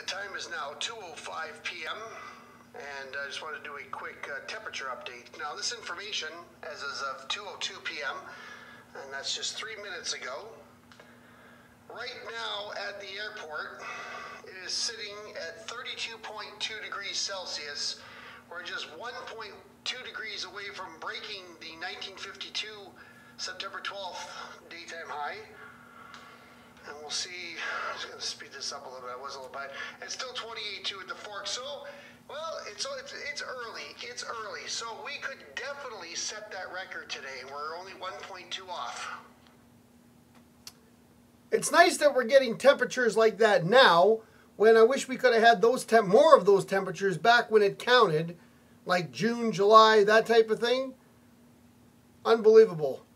the time is now 2:05 p.m. and I just want to do a quick temperature update. Now this information as is of 2:02 p.m. and that's just 3 minutes ago. Right now at the airport it is sitting at 32.2 degrees Celsius. We're just 1.2 degrees away from breaking the 1952 September 12th daytime high. And we'll see, I'm just going to speed this up a little bit, I was a little bit, it's still 28.2 at the fork, so, well, it's early, so we could definitely set that record today. We're only 1.2 off. It's nice that we're getting temperatures like that now, when I wish we could have had those more of those temperatures back when it counted, like June, July, that type of thing. Unbelievable.